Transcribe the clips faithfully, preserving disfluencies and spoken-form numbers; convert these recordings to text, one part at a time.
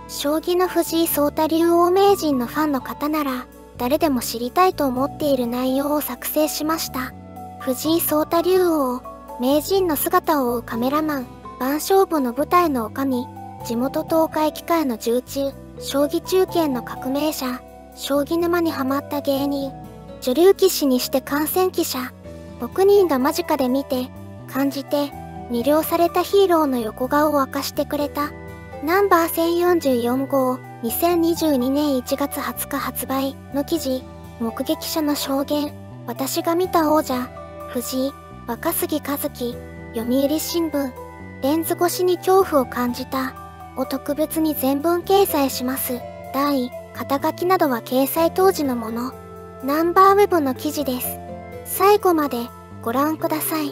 将棋の藤井聡太竜王名人のファンの方なら、誰でも知りたいと思っている内容を作成しました。藤井聡太竜王、名人の姿を追うカメラマン、番勝負の舞台の女将、地元東海機械の重鎮、将棋中堅の革命者、将棋沼にはまった芸人、女流棋士にして観戦記者、ろくにんが間近で見て、感じて、魅了されたヒーローの横顔を明かしてくれた。ナンバーせんよんじゅうよん号、にせんにじゅうにねんいちがつはつか発売の記事、目撃者の証言、私が見た王者、藤井、若杉一樹、読売新聞、レンズ越しに恐怖を感じた、を特別に全文掲載します。題、肩書きなどは掲載当時のもの。ナンバーウェブの記事です。最後までご覧ください。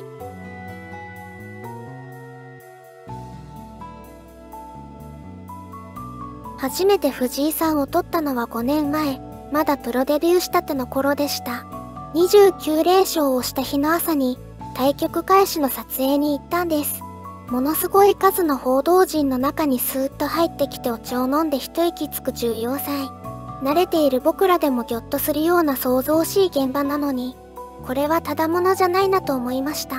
初めて藤井さんを撮ったのはごねんまえ、まだプロデビューしたての頃でした。にじゅうきゅうれんしょうをした日の朝に、対局開始の撮影に行ったんです。ものすごい数の報道陣の中にスーッと入ってきてお茶を飲んで一息つくじゅうよんさい。慣れている僕らでもギョッとするような騒々しい現場なのに、これはただものじゃないなと思いました。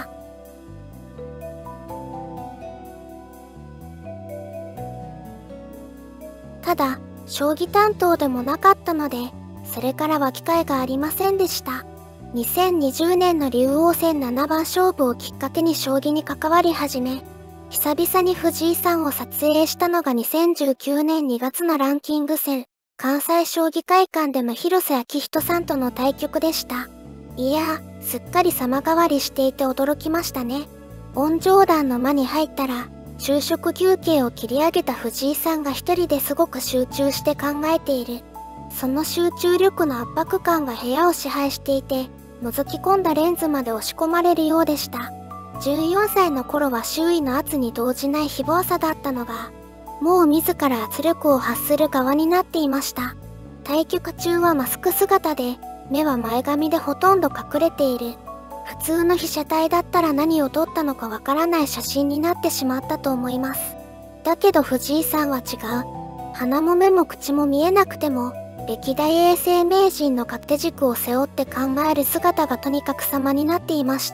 ただ、将棋担当でもなかったので、それからは機会がありませんでした。にせんにじゅうねんの竜王戦ななばん勝負をきっかけに将棋に関わり始め、久々に藤井さんを撮影したのがにせんじゅうきゅうねんにがつのランキング戦、関西将棋会館での広瀬章人さんとの対局でした。いやー、すっかり様変わりしていて驚きましたね。温情団の間に入ったら、昼食休憩を切り上げた藤井さんが一人ですごく集中して考えている。その集中力の圧迫感が部屋を支配していて、覗き込んだレンズまで押し込まれるようでした。じゅうよんさいの頃は周囲の圧に動じない非暴さだったのが、もう自ら圧力を発する側になっていました。対局中はマスク姿で、目は前髪でほとんど隠れている。普通の被写体だったら何を撮ったのかわからない写真になってしまったと思います。だけど藤井さんは違う。鼻も目も口も見えなくても、歴代永世名人の掛軸を背負って考える姿がとにかく様になっていました。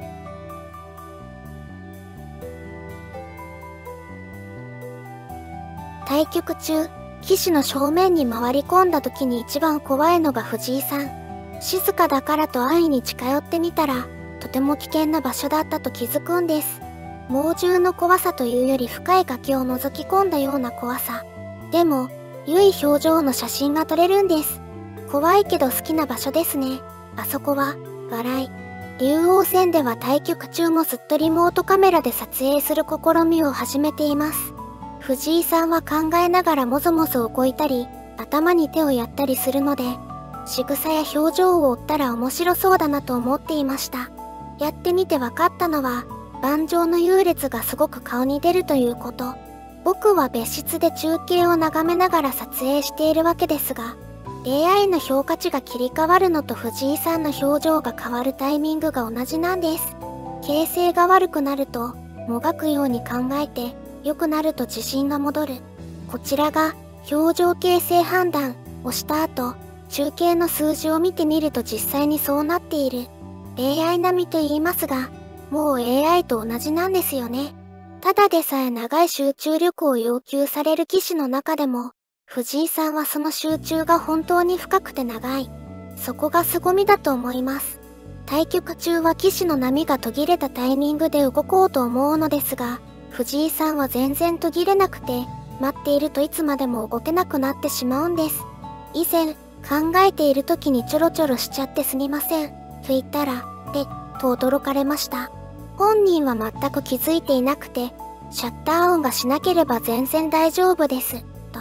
対局中、棋士の正面に回り込んだ時に一番怖いのが藤井さん。静かだからと安易に近寄ってみたら、とても危険な場所だったと気づくんです。猛獣の怖さというより深い崖を覗き込んだような怖さ。でも、良い表情の写真が撮れるんです。怖いけど好きな場所ですね。あそこは、笑い。竜王戦では対局中もずっとリモートカメラで撮影する試みを始めています。藤井さんは考えながらもぞもぞ動いたり、頭に手をやったりするので、仕草や表情を追ったら面白そうだなと思っていました。やってみて分かったのは、盤上の優劣がすごく顔に出るということ。僕は別室で中継を眺めながら撮影しているわけですが、エーアイ の評価値が切り替わるのと藤井さんの表情が変わるタイミングが同じなんです。形勢が悪くなると、もがくように考えて、良くなると自信が戻る。こちらが、表情形勢判断をした後、中継の数字を見てみると実際にそうなっている。エーアイ 並みと言いますが、もう エーアイ と同じなんですよね。ただでさえ長い集中力を要求される棋士の中でも、藤井さんはその集中が本当に深くて長い。そこが凄みだと思います。対局中は棋士の波が途切れたタイミングで動こうと思うのですが、藤井さんは全然途切れなくて、待っているといつまでも動けなくなってしまうんです。以前、考えている時にちょろちょろしちゃってすみません、と言ったら、え、と驚かれました。本人は全く気づいていなくて、シャッター音がしなければ全然大丈夫です、と。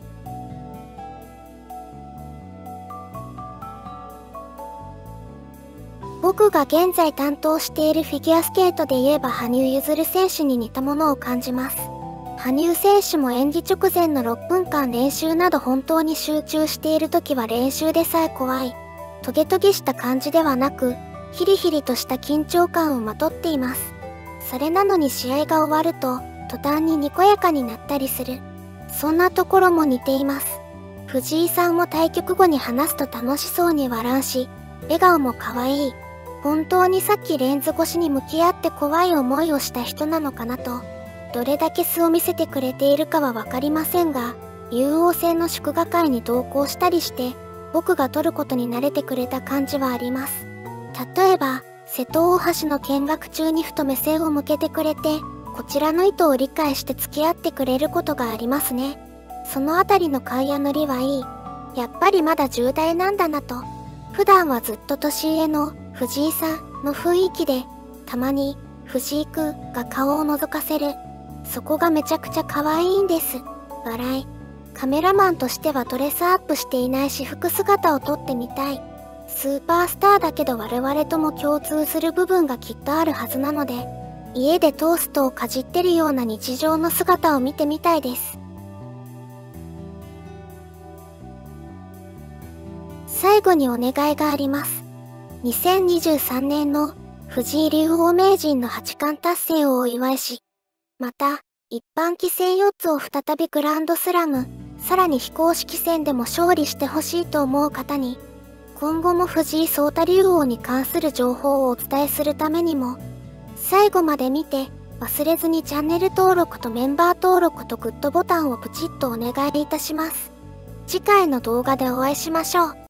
僕が現在担当しているフィギュアスケートで言えば羽生結弦選手に似たものを感じます。羽生選手も演技直前のろっぷんかん練習など本当に集中している時は練習でさえ怖い。トゲトゲした感じではなく、ヒリヒリとした緊張感をまとっています。それなのに試合が終わると、途端ににこやかになったりする。 そんなところも似ています。藤井さんも対局後に話すと楽しそうに笑うし、笑顔も可愛い。本当にさっきレンズ越しに向き合って怖い思いをした人なのかなと、どれだけ素を見せてくれているかはわかりませんが、竜王戦の祝賀会に同行したりして、僕が撮ることに慣れてくれた感じはあります。例えば、瀬戸大橋の見学中にふと目線を向けてくれて、こちらの意図を理解して付き合ってくれることがありますね。そのあたりの会話のりはいい。やっぱりまだじゅう代なんだなと。普段はずっと年上の藤井さんの雰囲気で、たまに藤井くんが顔を覗かせる。そこがめちゃくちゃ可愛いんです。笑い。カメラマンとしてはドレスアップしていない私服姿を撮ってみたい。スーパースターだけど我々とも共通する部分がきっとあるはずなので、家でトーストをかじってるような日常の姿を見てみたいです。最後にお願いがあります。にせんにじゅうさんねんの藤井竜王名人の八冠達成をお祝いし、また、一般棋戦よっつを再びグランドスラム、さらに非公式戦でも勝利してほしいと思う方に、今後も藤井聡太竜王に関する情報をお伝えするためにも、最後まで見て、忘れずにチャンネル登録とメンバー登録とグッドボタンをプチッとお願いいたします。次回の動画でお会いしましょう。